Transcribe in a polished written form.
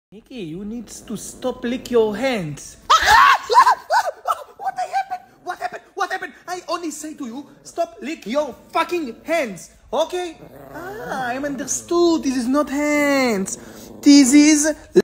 Nikki, you need to stop lick your hands. What happened? What happened? I only say to you, stop lick your fucking hands. Okay? I'm understood. This is not hands. This is